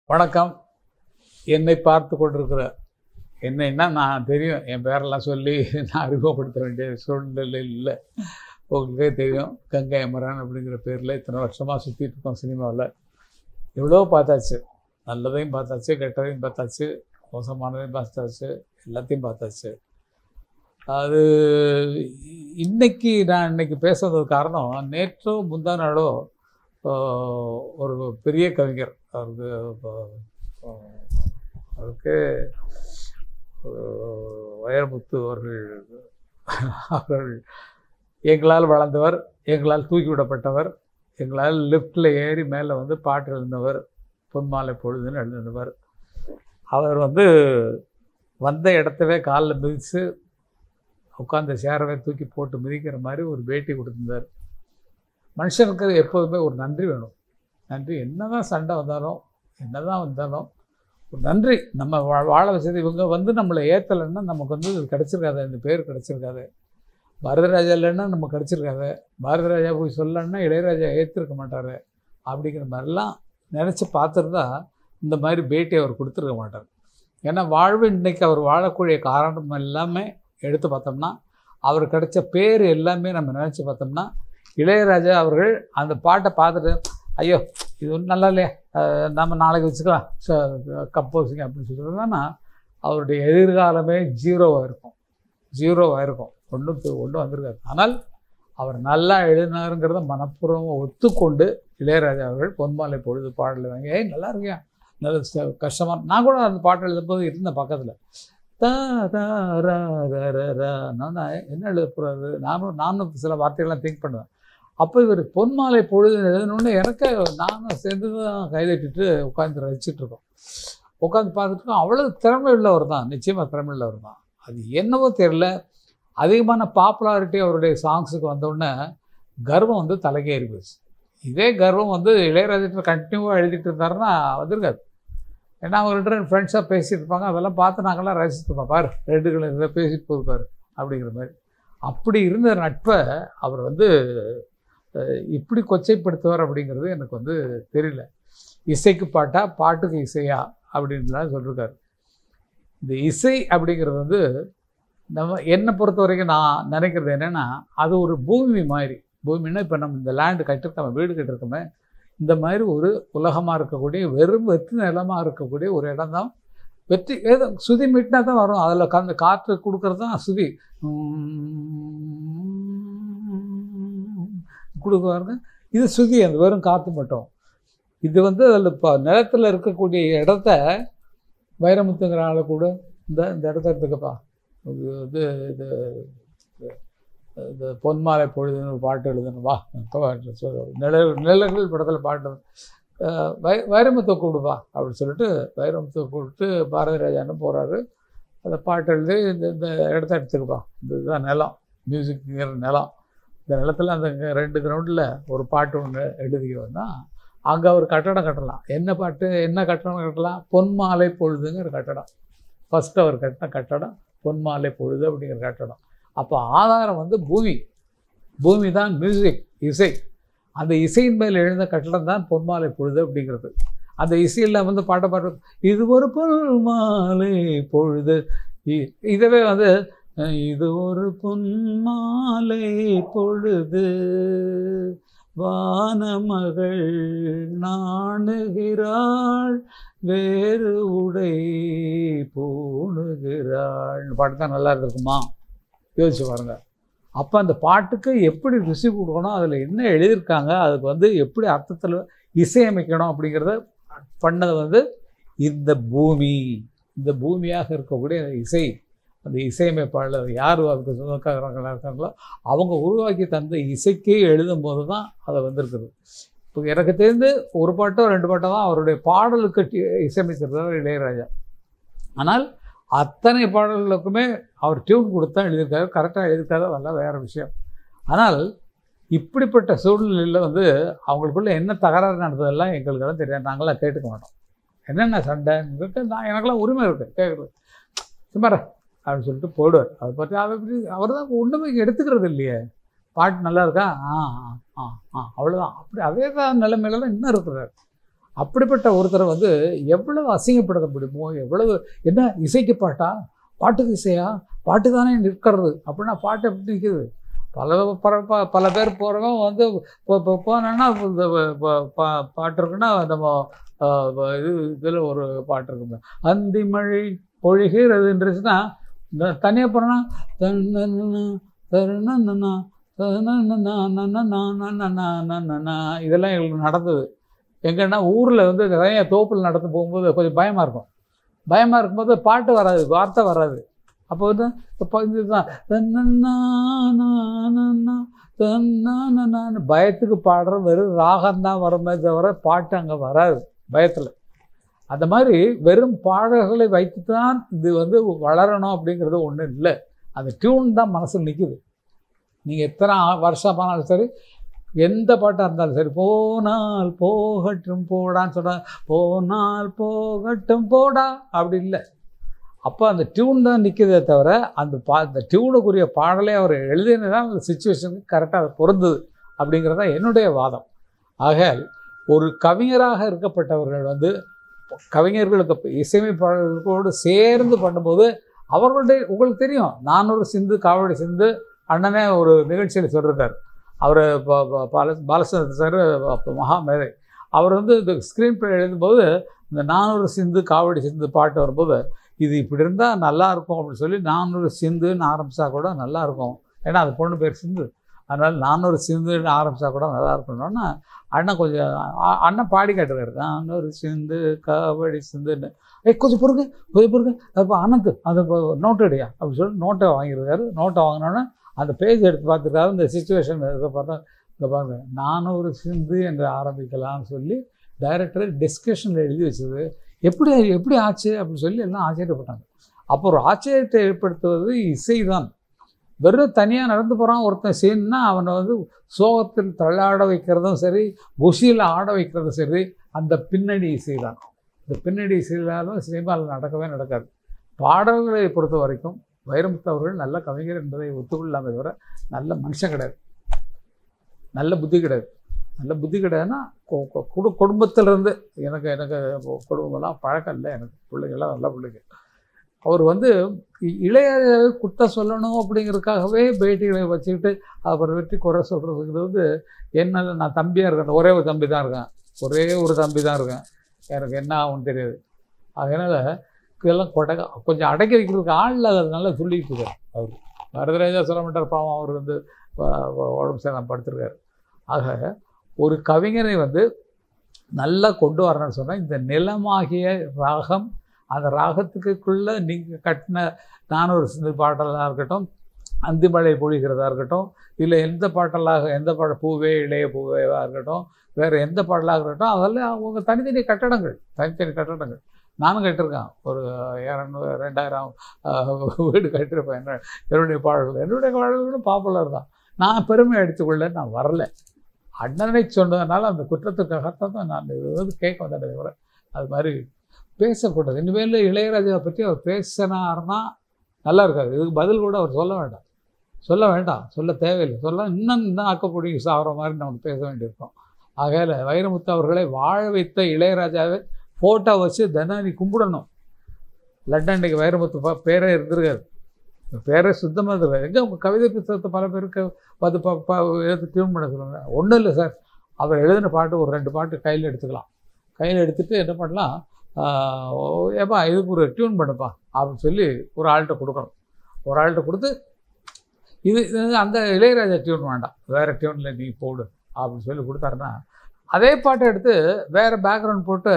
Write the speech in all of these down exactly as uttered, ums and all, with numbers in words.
வணக்கம். என்னை பார்த்து கொண்டிருக்கிற என்னைன்னா நான் தெரியும், என் பேரெல்லாம் சொல்லி நான் அறிமுகப்படுத்த வேண்டிய சூழ்நிலை இல்லை. உங்களுக்கே தெரியும், கங்கை அமரன் அப்படிங்கிற பேரில் இத்தனை வருஷமாக சுற்றிட்டு இருக்கோம். சினிமாவில் எவ்வளோ பார்த்தாச்சு, நல்லதையும் பார்த்தாச்சு, கெட்டதையும் பார்த்தாச்சு, மோசமானதையும் பார்த்தாச்சு, எல்லாத்தையும் பார்த்தாச்சு. அது இன்னைக்கு நான் இன்னைக்கு பேசுறதுக்கு காரணம், நேற்றோ முந்தா நாளோ ஒரு பெரிய கவிஞர், அவருக்கு அவருக்கு வைரமுத்து அவர்கள் அவர்கள் எங்களால் வளர்ந்தவர், எங்களால் தூக்கி விடப்பட்டவர், எங்களால் லிஃப்டில் ஏறி மேலே வந்து பாட்டு எழுந்தவர், பொன்மாலை பொழுதுன்னு எழுதினவர். அவர் வந்து வந்த இடத்தவே காலில் மிதித்து உட்காந்த சேரவே தூக்கி போட்டு மிதிக்கிற மாதிரி ஒரு பேட்டி கொடுத்துருந்தார். மனுஷனுக்கு எப்போதுமே ஒரு நன்றி வேணும். நன்றி, என்ன தான் சண்டை வந்தாலும் என்ன தான் வந்தாலும் ஒரு நன்றி. நம்ம வா வாழ வச்சது இவங்க வந்து நம்மளை ஏற்றலைன்னா நமக்கு வந்து இது கிடச்சிருக்காது, இந்த பேர் கிடச்சிருக்காது. பாரதிராஜா இல்லைன்னா நமக்கு கிடச்சிருக்காது. பாரதிராஜா போய் சொல்லலைன்னா இளையராஜா ஏற்றிருக்க மாட்டார். அப்படிங்கிற மாதிரிலாம் நினச்சி பார்த்துருந்தா இந்த மாதிரி பேட்டி அவர் கொடுத்துருக்க மாட்டார். ஏன்னா வாழ்வு இன்றைக்கி அவர் வாழக்கூடிய காரணம் எல்லாமே எடுத்து பார்த்தோம்னா, அவர் கிடைச்ச பேர் எல்லாமே நம்ம நினச்சி பார்த்தோம்னா, இளையராஜா அவர்கள் அந்த பாட்டை பார்த்துட்டு ஐயோ இது ஒன்றும் நல்லா இல்லையா, நம்ம நாளைக்கு வச்சுக்கலாம் கம்போசிங் அப்படின்னு சொல்லிட்டுனா அவருடைய எதிர்காலமே ஜீரோவாக இருக்கும். ஜீரோவாக இருக்கும், ஒன்றும் ஒன்றும் வந்திருக்காது. ஆனால் அவர் நல்லா எழுதினாருங்கிறத மனப்பூர்வமாக ஒத்துக்கொண்டு இளையராஜா அவர்கள் பொன்மாலை பொழுது பாடல் வாங்கி ஏய் நல்லா இருக்கியா, நல்ல கஷ்டமாக. நான் கூட அந்த பாட்டு எழுதும்போது இருந்த பக்கத்தில் தா தா ரா ரா நான் என்ன எழுத போகிறாரு, நானும் நானும் சில வார்த்தைகள்லாம் திங்க் பண்ணுவேன். அப்போ இவர் பொன்மாலை பொழுது எழுதணுன்னு எனக்கு நானும் சேர்ந்து தான் கைதட்டிட்டு உட்காந்து ரசிச்சுட்ருக்கோம். உட்காந்து பார்த்துட்ருக்கோம். அவ்வளோ திறமை உள்ளவர் தான், நிச்சயமாக திறமை உள்ளவர் தான். அது என்னவோ தெரில, அதிகமான பாப்புலாரிட்டி அவருடைய சாங்ஸுக்கு வந்தோடனே கர்வம் வந்து தலைக்கேறி போச்சு. இதே கர்வம் வந்து இளையராஜா கண்டினியூவாக எழுதிட்டு இருந்தாருன்னா வந்திருக்காது. ஏன்னா அவங்கள்ட்ட ரெண்டு ஃப்ரெண்ட்ஸாக பேசிகிட்டு இருப்பாங்க, அதெல்லாம் பார்த்து நாங்கள்லாம் ரசிச்சுருப்போம். பாரு ரெண்டுகளை இதை பேசிட்டு போயிருப்பார் அப்படிங்கிற மாதிரி. அப்படி இருந்த நட்பை அவர் வந்து இப்படி கொச்சைப்படுத்துவார் அப்படிங்கிறது எனக்கு வந்து தெரியல. இசைக்கு பாட்டா, பாட்டுக்கு இசையா அப்படின்லாம் சொல்லியிருக்காரு. இந்த இசை அப்படிங்கிறது வந்து நம்ம என்னை பொறுத்த வரைக்கும் நான் நினைக்கிறது என்னென்னா, அது ஒரு பூமி மாதிரி. பூமின்னா இப்போ நம்ம இந்த லேண்டு கட்டிருக்கோம், வீடு கட்டிருக்கோமே, இந்த மாதிரி ஒரு உலகமாக இருக்கக்கூடிய வெறும் வெற்றி நிலமாக இருக்கக்கூடிய ஒரு இடம் தான். வெற்றி ஏதோ சுதி மீட்டினா தான் வரும், அதில் கந்த காற்று கொடுக்கறது தான் சுதி கொடுக்குவாருங்க. இது சுதி, அந்த வெறும் காற்று மட்டும். இது வந்து அதில் இப்போ நிலத்தில் இருக்கக்கூடிய இடத்த வைரமுத்துங்கிற ஆளை கூட இந்த இந்த இடத்த எடுத்துக்கப்பா, இது இது இந்த பொன்மாலை பொழுதுன்னு ஒரு பாட்டு எழுதணும் வா, நிழல் நிழல்கள் படத்தில் பாட்டு வை வைரமுத்தை கூப்பிடுவா அப்படின்னு சொல்லிட்டு வைரமுத்தை கூப்பிட்டு பாரதிராஜான்னு போகிறாரு. அந்த பாட்டு எழுதி இந்த இந்த இடத்த எடுத்துக்கப்பா, இந்த இதுதான் நிலம், மியூசிக்குங்கிற நிலம். இந்த நிலத்தில் அந்த ரெண்டு கிரவுண்டில் ஒரு பாட்டு ஒன்று எழுதிக்கிறோன்னா அங்கே ஒரு கட்டடம் கட்டலாம். என்ன பாட்டு, என்ன கட்டடம் கட்டலாம்? பொன்மாலை பொழுதுங்கிற கட்டடம். ஃபஸ்ட்டு அவர் கட்டின கட்டடம் பொன்மாலை பொழுது அப்படிங்கிற கட்டடம். அப்போ ஆதாரம் வந்து பூமி, பூமி தான் மியூசிக், இசை. அந்த இசையின் மேல் எழுந்த கட்டடம் தான் பொன்மாலை பொழுது அப்படிங்கிறது. அந்த இசையில் வந்து பாட்டை பாட்டு இது ஒரு பொன்மாலை பொழுது, இதவே வந்து இது ஒரு பொன்மாலை பொழுது வானமகள் நாணுகிறாள் வேறு உடை பூணுகிறாள் பாட்டு தான் நல்லா இருக்குமா, யோசிச்சு பாருங்க. அப்போ அந்த பாட்டுக்கு எப்படி ருசி கொடுக்கணும், அதில் என்ன எழுதியிருக்காங்க, அதுக்கு வந்து எப்படி அர்த்தத்தில் இசையமைக்கணும் அப்படிங்கிறத பண்ணது வந்து இந்த பூமி. இந்த பூமியாக இருக்கக்கூடிய இசை, அந்த இசையமைப்பாளர் யார் அதுக்கு சொந்தக்காரங்களாக இருக்காங்களோ அவங்க உருவாக்கி தந்த இசைக்கே எழுதும்போது தான் அதை வந்திருக்குது. இப்போ எனக்கு தெரிந்து ஒரு பாட்டோ ரெண்டு பாட்டோ தான் அவருடைய பாடலுக்கு இசையமைச்சிருந்தார் இளையராஜா. ஆனால் அத்தனை பாடல்களுக்குமே அவர் டியூன் கொடுத்தா எழுதியிருக்காரு, கரெக்டாக எழுதியிருக்காரு, அதெல்லாம் வேறு விஷயம். ஆனால் இப்படிப்பட்ட சூழ்நிலையில் வந்து அவங்களுக்குள்ள என்ன தகராறு நடந்ததெல்லாம் எங்களுக்கெல்லாம் தெரியாது, நாங்களாம் கேட்டுக்க மாட்டோம். என்னென்ன சண்டை நான் எனக்கெல்லாம் உரிமை இருக்குது கேட்குறது, சும்மார அப்படின்னு சொல்லிட்டு போயிடுவார். அதை பற்றி அதை பற்றி அவர் தான் ஒன்றுமே எடுத்துக்கிறது இல்லையே. பாட்டு நல்லா இருக்கா, ஆ ஆ ஆ அவ்வளோதான். அப்படி அதே தான் நிலைமையில தான் இன்னும் இருக்கிறார். அப்படிப்பட்ட ஒருத்தரை வந்து எவ்வளவு அசிங்கப்படுத்த முடியுமோ, எவ்வளவு என்ன இசைக்கு பாட்டா, பாட்டுக்கு இசையா, பாட்டு தானே நிற்கிறது அப்படின்னா பாட்டு எப்படி நிற்குது? பல ப பல பேர் போகிறவங்க வந்து இப்போ போனோன்னா இந்த பாட்டு இருக்குன்னா நம்ம இது இதில் ஒரு பாட்டு இருக்குங்க, அந்தி மழை பொழிகிறதுன்றச்சுன்னா தனியாக போனோன்னா தன்னா தருணா இதெல்லாம் எங்களுக்கு நடந்தது. எங்கன்னா ஊரில் வந்து நிறைய தோப்பில் நடந்து போகும்போது கொஞ்சம் பயமாக இருக்கும். பயமாக இருக்கும்போது பாட்டு வராது, வார்த்தை வராது. அப்போ வந்து இப்போ இதுதான் தன்னான்னு பயத்துக்கு பாடுற வெறும் ராகம்தான் வருமே தவிர பாட்டு அங்கே வராது பயத்தில். அந்த மாதிரி வெறும் பாடல்களை வைத்து தான் இது வந்து வளரணும் அப்படிங்கிறது ஒன்றும் இல்லை. அந்த டியூன் தான் மனசில் நிற்குது. நீங்கள் எத்தனை வருஷம் ஆனாலும் சரி, எந்த பாட்டாக இருந்தாலும் சரி, போனால் போகட்டும் போடான்னு சொன்னால் போனால் போகட்டும் போடா அப்படி இல்லை. அப்போ அந்த டியூன் தான் நிற்கிறதே தவிர அந்த பா அந்த டியூனுக்குரிய பாடலே அவர் எழுதினதான் அந்த சுச்சுவேஷனுக்கு கரெக்டாக அது பொருந்தது அப்படிங்கிறது தான் என்னுடைய வாதம். ஆக ஒரு கவிஞராக இருக்கப்பட்டவர்கள் வந்து கவிஞர்களுக்கு இசையமைப்பாளர்களோடு சேர்ந்து பண்ணும்போது அவர்களுடைய உங்களுக்கு தெரியும், நானூறு சிந்து காவடி சிந்து அண்ணனே ஒரு நிகழ்ச்சியில் சொல்லியிருக்கார். அவர் பால பாலச்சந்திர சார் மகா மேதை. அவர் வந்து இந்த ஸ்க்ரீன் பிளே எழுதும்போது இந்த நானூறு சிந்து காவடி சிந்து பாட்டு வரும்போது இது இப்படி இருந்தால் நல்லாயிருக்கும் அப்படின்னு சொல்லி நானூறு சிந்துன்னு ஆரம்பித்தா கூட நல்லாயிருக்கும். ஏன்னா அது பொண்ணு பேர் சிந்து, அதனால் நானூறு சிந்துன்னு ஆரம்பித்தா கூட நல்லா இருக்கணும்னா அண்ணன் கொஞ்சம் அண்ணன் பாடி காட்டுறாரு, நானூறு சிந்து காவடி சிந்துன்னு. ஏ கொஞ்சம் பொறுங்க கொஞ்சம் பொறுங்க அப்போ அனந்து அந்த நோட்டு அடியா அப்படின்னு சொல்லி நோட்டை வாங்கியிருக்காரு. நோட்டை வாங்கினோன்னே அந்த பேஜ் எடுத்து பார்த்துருக்காரு. இந்த சுச்சுவேஷன் இதை பார்த்தா இங்கே பாருங்க, நானூறு சிந்து என்று ஆரம்பிக்கலாம்னு சொல்லி டைரக்டர் டிஸ்கஷனில் எழுதி வச்சது எப்படி எப்படி ஆச்சு அப்படின்னு சொல்லி எல்லாம் ஆச்சரியப்பட்டாங்க. அப்போ ஒரு ஆச்சரியத்தை ஏற்படுத்துவது இசை தான். வெறும் தனியாக நடந்து போகிறான் ஒருத்தன் சீன்னா அவனை வந்து சோகத்தில் தள்ளாட வைக்கிறதும் சரி, குஷியில் ஆட வைக்கிறதும் சரி, அந்த பின்னணி இசை தான். இந்த பின்னணி இசையிலாலும் சினிமாவில் நடக்கவே நடக்காது. பாடல்களை பொறுத்த வரைக்கும் வைரமுத்து அவர்கள் நல்ல கவிஞர் என்பதை ஒத்துக்கொள்ளாமல் தவிர நல்ல மனுஷன் கிடையாது, நல்ல புத்தி கிடையாது. நல்ல புத்தி கிடையாதுன்னா குடு குடும்பத்திலேருந்து எனக்கு எனக்கு குடும்பம்லாம் பழக்கம் இல்லை, எனக்கு பிள்ளைங்கள்லாம் நல்ல பிள்ளைங்க. அவர் வந்து இளையராஜாவை குற்றம் சொல்லணும் அப்படிங்கிறதுக்காகவே பேட்டிகளை வச்சுக்கிட்டு அவர் வெற்றி குறை சொல்கிறதுங்கிறது வந்து என்ன, நான் தம்பியாக இருக்கேன், ஒரே ஒரு தம்பி தான் இருக்கேன், ஒரே ஒரு தம்பி தான் இருக்கேன், எனக்கு என்ன ஆகும்னு தெரியாது. அதனால் இதெல்லாம் கொடை கொஞ்சம் அடக்கி வைக்கிறதுக்கு ஆள் இல்லாததுனால சொல்லிட்டு இருக்கார். அவர் வரதராஜா சொல்ல மாட்டார், பாவம் அவர் வந்து உடம்பு சேதம் படுத்திருக்காரு. ஆக ஒரு கவிஞரை வந்து நல்லா கொண்டு வரணும்னு சொன்னால் இந்த நிலமாகிய ராகம், அந்த ராகத்துக்குள்ளே நீங்கள் கட்டின நானூறு சிந்து பாட்டலாக இருக்கட்டும், அந்திமழை பொழிகிறதா இருக்கட்டும், இல்லை எந்த பாட்டலாக எந்த பாட பூவே இளைய பூவேவாக இருக்கட்டும், வேறு எந்த பாடலாக இருக்கட்டும், அதெல்லாம் அவங்க தனித்தனி கட்டடங்கள், தனித்தனி கட்டடங்கள். நானும் கட்டியிருக்கேன், ஒரு இரநூறு ரெண்டாயிரம் வீடு கட்டியிருப்பேன். என்ன என்னுடைய பாடல்கள் என்னுடைய பாடல்களும் பாப்புலர் தான். நான் பெருமை அடித்துக்கொள்ள நான் வரல, அண்ணனை சொன்னதுனால அந்த குற்றத்துக்காகத்தான் தான் நான் இது வந்து கேட்க வந்தேன். தவிர அது மாதிரி பேசக்கூடாது. இனிமேல் இளையராஜாவை பற்றி அவர் பேசினார்னா நல்லா இருக்காது. இதுக்கு பதில் கூட அவர் சொல்ல வேண்டாம், சொல்ல வேண்டாம், சொல்ல தேவையில்லை. சொல்ல இன்னும் இன்னும் ஆக்கப்படி சாகிற மாதிரி நமக்கு பேச வேண்டியிருக்கோம். ஆகையில் வைரமுத்து அவர்களை வாழ வைத்த இளையராஜாவை ஃபோட்டோ வச்சு தினம் நீ கும்பிடணும். லண்டன்னைக்கு வைரமுத்து பேரே இருந்திருக்காரு, பேரே சுத்தமாக இருக்காது. எங்கே உங்கள் கவிதை புத்தகத்தை பல பேருக்கு அது ப எடுத்து டியூன் பண்ண சொல்லுவாங்க. ஒன்றும் இல்லை சார், அவர் எழுதின பாட்டு ஒரு ரெண்டு பாட்டு கையில் எடுத்துக்கலாம், கையில் எடுத்துகிட்டு என்ன பண்ணலாம், ஏப்பா இதுக்கு ஒரு டியூன் பண்ணுப்பா அப்படின்னு சொல்லி ஒரு ஆள்கிட்ட கொடுக்கணும். ஒரு ஆள்கிட்ட கொடுத்து இது அந்த இளையராஜா டியூன் வேண்டாம், வேறு டியூனில் நீ போடு அப்படின்னு சொல்லி கொடுத்தாருன்னா அதே பாட்டை எடுத்து வேறு பேக்ரவுண்ட் போட்டு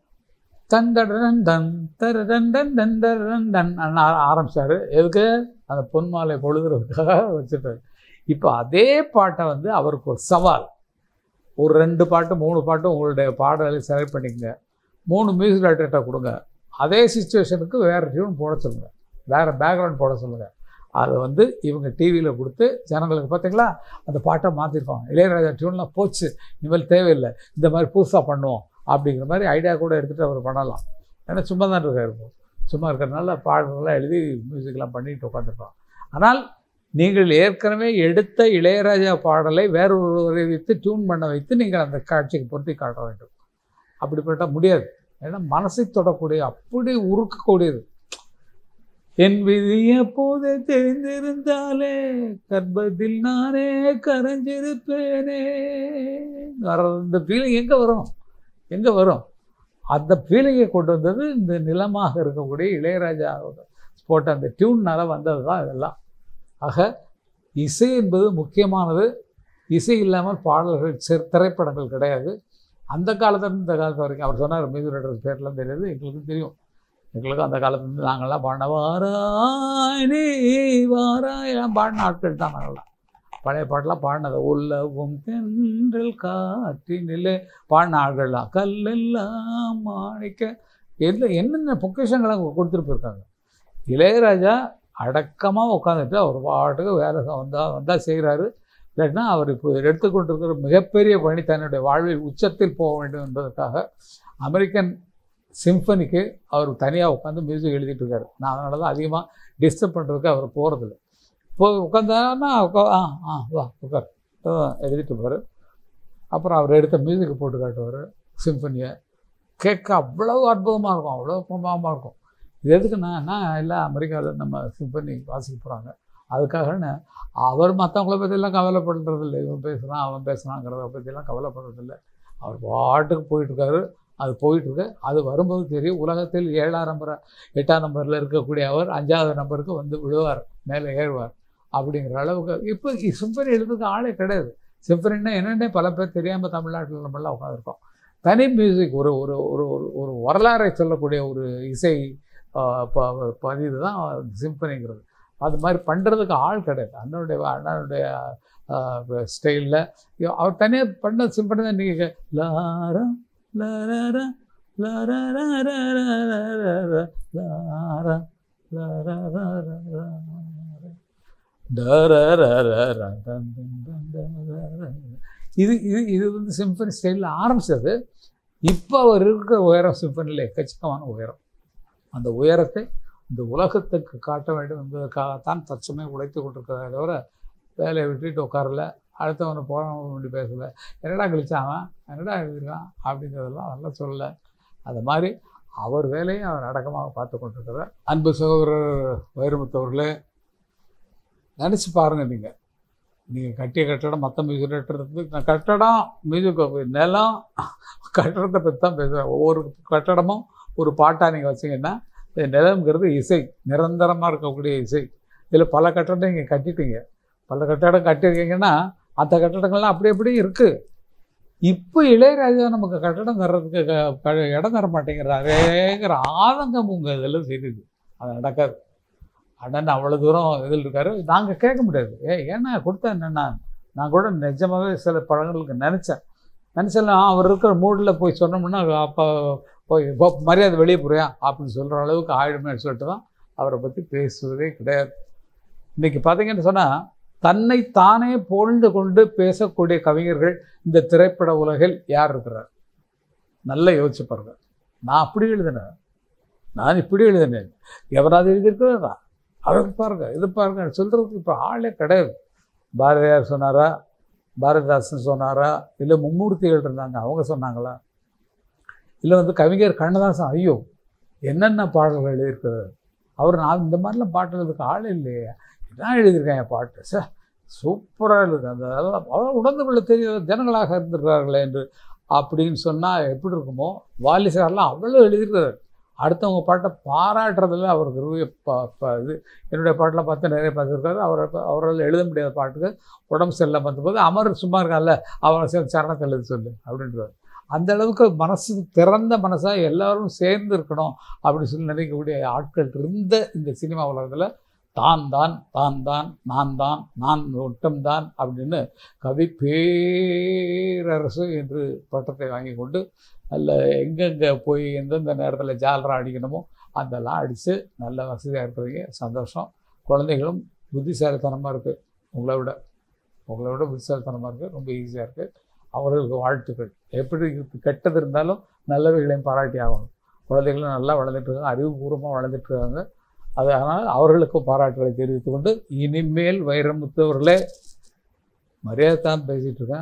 தந்தடன் தன் தரடன் தன் தந்தரன் தன் ஆரம்பித்தார். எதுக்கு? அந்த பொன்மாலை பொழுதுறதுக்காக வச்சுட்டார். இப்போ அதே பாட்டை வந்து அவருக்கு ஒரு சவால், ஒரு ரெண்டு பாட்டு மூணு பாட்டு உங்களுடைய பாடலை செலக்ட் பண்ணிக்கங்க, மூணு மியூசிக் டைரக்டர்கிட்ட கொடுங்க, அதே சுச்சுவேஷனுக்கு வேறு டியூன் போட சொல்லுங்கள், வேறு பேக்ரவுண்ட் போட சொல்லுங்கள். அதை வந்து இவங்க டிவியில் கொடுத்து ஜனங்களுக்கு பார்த்தீங்களா அந்த பாட்டை மாற்றிருக்கோம், இளையராஜா டியூன்லாம் போச்சு, இனிமேல் தேவையில்லை, இந்த மாதிரி புதுசாக பண்ணுவோம் அப்படிங்கிற மாதிரி ஐடியா கூட எடுத்துகிட்டு அவர் பண்ணலாம். ஏன்னா சும்மா தான் இருக்கார், சும்மா இருக்கிறதுனால பாடல்கள்லாம் எழுதி மியூசிக்லாம் பண்ணிட்டு உட்காந்துருக்கோம். ஆனால் நீங்கள் ஏற்கனவே எடுத்த இளையராஜா பாடலை வேறொருவரை வைத்து டியூன் பண்ண வைத்து நீங்கள் அந்த காட்சிக்கு பொருத்தி காட்ட வேண்டும். அப்படிப்பட்ட முடியாது. ஏன்னா மனசை தொடக்கூடிய அப்படி உருக்கக்கூடியது. என் விதிய போதே தெரிந்திருந்தாலே கர்ப்பத்தில் நானே கரைஞ்சிருப்பேனே. இந்த ஃபீலிங் எங்கே வரும் எங்கே வரும் அந்த ஃபீலிங்கை கொண்டு வந்தது இந்த நிலமாக இருக்கக்கூடிய இளையராஜா போட்ட அந்த டியூன்னால வந்தது தான் இதெல்லாம். ஆக இசை என்பது முக்கியமானது. இசை இல்லாமல் பாடல்கள் திரைப்படங்கள் கிடையாது. அந்த காலத்துலேருந்து இந்த காலத்து வரைக்கும் அவர் சொன்னார் மியூசிக் டைரக்டர் பேர்லாம் தெரியாது, எங்களுக்கு தெரியும். எங்களுக்கு அந்த காலத்துலேருந்து நாங்கள்லாம் பாடின வாராய் நீ வாராய் எல்லாம் பாடின ஆட்கள் தான். நாங்கள்லாம் பழைய பாட்டெலாம் பாடினது. உள்ளவும் தென்றல் காற்றினிலே பாடின ஆட்கள்லாம். கல்லெல்லாம் மாணிக்க எல்லாம் என்னென்ன பொக்கிஷங்களை அவங்க கொடுத்துட்டு போயிருக்காங்க. இளையராஜா அடக்கமாக உட்காந்துட்டு அவர் பாட்டுக்கு வேலை வந்தால் வந்தால் செய்கிறாரு. இல்லைன்னா அவர் இப்போ எடுத்துக்கொண்டிருக்கிற மிகப்பெரிய பணி தன்னுடைய வாழ்வில் உச்சத்தில் போக வேண்டும் என்பதற்காக அமெரிக்கன் சிம்பனிக்கு அவர் தனியாக உட்காந்து மியூசிக் எழுதிட்டு இருக்காரு. நான் அதனால தான் அதிகமாக டிஸ்டர்ப் பண்ணுறதுக்கு அவர் போகிறதில்ல. இப்போ உட்காந்தாருன்னா உட்கா ஆ ஆ வா உட்கார் எழுதிட்டு போவார். அப்புறம் அவர் எடுத்த மியூசிக்கை போட்டு காட்டுவார். சிம்பனியை கேட்க அவ்வளோ அற்புதமாக இருக்கும், அவ்வளோ பிரமாதமாக இருக்கும். இது எதுக்குன்னா நான் எல்லாம் அமெரிக்காவில் நம்ம சிம்பனி வாசிக்க போகிறாங்க. அதுக்காகன்னு அவர் மற்றவங்கள பற்றியெல்லாம் கவலைப்படுறதில்லை. இவன் பேசுகிறான் அவன் பேசுகிறாங்கிறத பற்றியெல்லாம் கவலைப்படுறதில்லை. அவர் பாட்டுக்கு போயிட்டுருக்காரு. அது போயிட்டுருக்கு. அது வரும்போது தெரியும். உலகத்தில் ஏழாம் நம்பர் எட்டாம் நம்பரில் இருக்கக்கூடிய அவர் அஞ்சாவது நம்பருக்கு வந்து விழுவார், மேலே ஏறுவார் அப்படிங்கிற அளவுக்கு. இப்போ சிம்பனி எழுதுறதுக்கு ஆளே கிடையாது. சிம்பனின்னா என்னென்ன பல பேர் தெரியாமல் தமிழ்நாட்டில் நம்மளாம் உட்காந்துருக்கோம். தனி மியூசிக் ஒரு ஒரு ஒரு ஒரு வரலாறை சொல்லக்கூடிய ஒரு இசை பதிவு தான் சிம்பனிங்கிறது. அது மாதிரி பண்ணுறதுக்கு ஆள் கிடையாது. அண்ணனுடைய அண்ணனுடைய ஸ்டைலில் அவர் தனியாக பண்ண சிம்பனி தான். நீங்கள் லாரா லாரா லாரா இது இது இது வந்து சிம்பனி ஸ்டைலில் ஆரம்பித்தது. இப்போ அவர் இருக்கிற உயரம் சிம்பனியில் எக்கச்சக்கமான உயரம். அந்த உயரத்தை இந்த உலகத்துக்கு காட்ட வேண்டும் என்பதற்காகத்தான் தற்சமயம் உழைத்து கொண்டிருக்கிறத தவிர வேலையை விட்டுட்டு உட்காரல, அடுத்தவனை போகிறவங்க வேண்டி பேசலை, என்னடா கழிச்சாவன் என்னடா எழுதிருக்கான் அப்படிங்கிறதெல்லாம் நல்லா சொல்லலை. அது மாதிரி அவர் வேலையை அவர் அடக்கமாக பார்த்து கொண்டிருக்கிறார். அன்பு சகோதரர் வைரமுத்தவர்களே, நினச்சி பாருங்கள். நீங்கள் நீங்கள் கட்டிய கட்டடம் மற்ற மியூசிக் டைரக்டருக்கு கட்டடம் மியூசிக் நிலம் கட்டடத்தை பற்றி தான் பேசுகிறேன். ஒவ்வொரு கட்டடமும் ஒரு பாட்டாக நீங்கள் வச்சிங்கன்னா நிலம்ங்கிறது இசை, நிரந்தரமாக இருக்கக்கூடிய இசை. இதில் பல கட்டடம் நீங்கள் கட்டிட்டீங்க, பல கட்டடம் கட்டியிருக்கீங்கன்னா அந்த கட்டடங்கள்லாம் அப்படி அப்படி இருக்குது. இப்போ இளையராஜா நமக்கு கட்டடம் தர்றதுக்கு இடம் தர மாட்டேங்கிறாரேங்கிற ஆதங்கம் உங்கள் இதில் தெரியுது. அது நடக்காது. அண்ணன் அவ்வளோ தூரம் இதில் இருக்காரு. நாங்கள் கேட்க முடியாது. ஏ ஏன்னா கொடுத்தா என்னென்னா, நான் கூட நிஜமாகவே சில படங்களுக்கு நினச்சேன் நினச்சலாம் அவர் இருக்கிற மூடில் போய் சொன்னோம்னா அப்போ போய் மரியாதை வெளியே போறியா அப்படின்னு சொல்கிற அளவுக்கு ஆயிடுமேன்னு சொல்லிட்டு தான் அவரை பற்றி பேசுவதே கிடையாது. இன்றைக்கி பார்த்தீங்கன்னு சொன்னால் தன்னை தானே புகழ்ந்து கொண்டு பேசக்கூடிய கவிஞர்கள் இந்த திரைப்பட உலகில் யார் இருக்கிறார்? நல்லா யோசிச்சு பாருங்க. நான் அப்படி எழுதினேன், நான் இப்படி எழுதினேன், எவராது எழுதியிருக்கிறதா அவருக்கு பாருங்கள் இது பாருங்க சொல்கிறதுக்கு இப்போ ஆளே கிடையாது. பாரதியார் சொன்னாரா, பாரதிதாசன் சொன்னாரா, இல்லை மும்மூர்த்திகள் இருந்தாங்க அவங்க சொன்னாங்களா, இல்லை வந்து கவிஞர் கண்ணதாசன் ஐயோ என்னென்ன பாடல்கள் எழுதியிருக்கிறார் அவர்? நான் இந்த மாதிரிலாம் பாட்டு எழுதுக்கு ஆள் இல்லையே, நான் எழுதியிருக்கேன் என் பாட்டு சார் சூப்பராக எழுதுங்க, அந்த அதெல்லாம் அவ்வளோ உணர்ந்து கொள்ள தெரியாத ஜனங்களாக இருந்திருக்கிறார்களே என்று அப்படின்னு சொன்னால் எப்படி இருக்குமோ. வாலி சார்லாம் அவ்வளோ எழுதியிருக்கிறார். அடுத்தவங்க பாட்டை பாராட்டுறதில் அவருக்கு இது என்னுடைய பாட்டெலாம் பார்த்து நிறைய பார்த்துருக்காரு. அவரை அவரால் எழுத முடியாத பாட்டுக்கு உடம்பு சரியில்லை பார்த்தபோது அமர் சும்மா இருக்கான்ல அவரை சேர்ந்து சரணத்தை எழுத சொல்லு அப்படின்றார். அந்த அளவுக்கு மனசு திறந்த மனசாக எல்லோரும் சேர்ந்து இருக்கணும் அப்படின்னு சொல்லி நினைக்கக்கூடிய ஆட்கள் இருந்த இந்த சினிமா உலகத்தில் தான் தான் தான் தான் நான் தான் நான் ஒட்டம்தான் அப்படின்னு கவி பேரரசு என்று பட்டத்தை வாங்கி கொண்டு நல்ல எங்கெங்கே போய் எந்தெந்த நேரத்தில் ஜாலரா அடிக்கணுமோ அதெல்லாம் அடித்து நல்ல வசதியாக இருக்கிறீங்க, சந்தோஷம். குழந்தைகளும் புத்திசாலித்தனமாக இருக்குது, உங்களை விட உங்களை விட புத்திசாலித்தனமாக இருக்குது, ரொம்ப ஈஸியாக இருக்குது. அவர்களுக்கு வாழ்த்துக்கள். எப்படி கெட்டது இருந்தாலும் நல்லவைகளையும் பாராட்டி ஆகணும். குழந்தைகளும் நல்லா வளர்ந்துட்டுருக்காங்க, அறிவுபூர்வமாக வளர்ந்துட்டுருக்காங்க. அது அதனால் அவர்களுக்கும் பாராட்டுகளை தெரிவித்து கொண்டு இனிமேல் வைரமுத்தவர்களே மரியாதை தான் பேசிகிட்டு இருக்கேன்.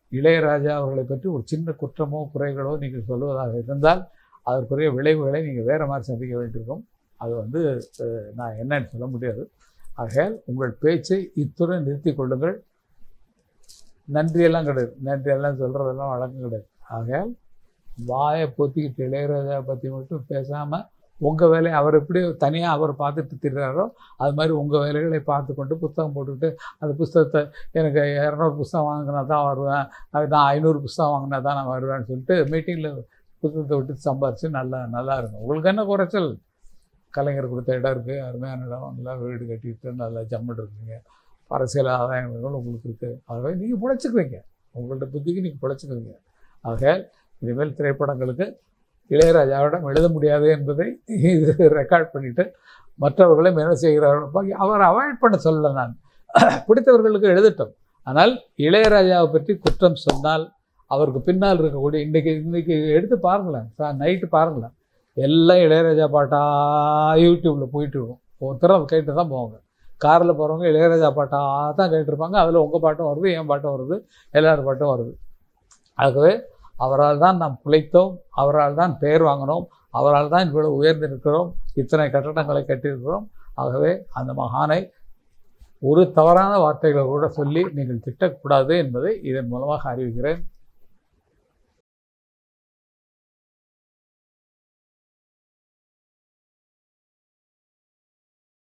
இளையராஜா அவர்களை பற்றி ஒரு சின்ன குற்றமோ குறைகளோ நீங்கள் சொல்வதாக இருந்தால் அதற்குரிய விளைவுகளை நீங்கள் வேறு மாதிரி சந்திக்க வேண்டியிருக்கும். அது வந்து நான் என்னன்னு சொல்ல முடியாது. ஆகையால் உங்கள் பேச்சை இத்துடன் நிறுத்தி கொள்ளுங்கள். நன்றியெல்லாம் கிடையாது, நன்றியெல்லாம் சொல்கிறதெல்லாம் வழக்கம் கிடையாது. ஆகையால் வாயை பொத்திக்கிட்டு இளையராஜா பற்றி மட்டும் பேசாமல் உங்கள் வேலையை அவர் எப்படி தனியாக அவர் பார்த்துட்டு திரிறாரோ அது மாதிரி உங்கள் வேலைகளை பார்த்து கொண்டு புத்தகம் போட்டுக்கிட்டு அந்த புஸ்தகத்தை எனக்கு இரநூறு புஸ்தகம் வாங்கினா தான் வருவேன், அது நான் ஐநூறு புஸ்தகம் வாங்கினா தான் நான் வருவேன்னு சொல்லிட்டு மீட்டிங்கில் புத்தகத்தை விட்டு சம்பாரித்து நல்லா நல்லா இருக்கும். உங்களுக்கு என்ன குறைச்சல்? கலைஞர் கொடுத்த இடம் இருக்குது, அருமையான இடம், நல்லா வீடு கட்டிட்டு நல்லா ஜம்முன்னு இருக்குங்க, அரசியல் ஆதாயங்கள் உங்களுக்கு இருக்குது. ஆகவே நீங்கள் பிழைச்சிக்குவீங்க, உங்கள்ட்ட புத்திக்கு நீங்கள் பிழைச்சிக்குவீங்க. ஆக இனிமேல் திரைப்படங்களுக்கு இளையராஜாவிடம் எழுத முடியாது என்பதை இது ரெக்கார்ட் பண்ணிவிட்டு மற்றவர்களையும் என்ன செய்கிறார்கள் அவர் அவாய்ட் பண்ண சொல்லலை. நான் பிடித்தவர்களுக்கு எழுதட்டும். ஆனால் இளையராஜாவை பற்றி குற்றம் சொன்னால் அவருக்கு பின்னால் இருக்கக்கூடிய இன்றைக்கி இன்றைக்கி எடுத்து பாருங்களேன், நைட்டு பாருங்களேன், எல்லாம் இளையராஜா பாட்டாக யூடியூப்பில் போயிட்டு இருக்கும். ஒருத்தரும் கேட்டு தான் போவாங்க. காரில் போகிறவங்க இளையராஜா பாட்டாக தான் கேட்டிருப்பாங்க. அதில் உங்கள் பாட்டும் வருது, என் பாட்டும் வருது, எல்லார் பாட்டும் வருது. ஆகவே அவரால் தான் நாம் பிழைத்தோம், அவரால் தான் பெயர் வாங்கினோம், அவரால் தான் இவ்வளவு உயர்ந்திருக்கிறோம், இத்தனை கட்டடங்களை கட்டியிருக்கிறோம். ஆகவே அந்த மகானை ஒரு தவறான வார்த்தைகளை கூட சொல்லி நீங்கள் திட்டக்கூடாது என்பதை இதன் மூலமாக அறிவிக்கிறேன்.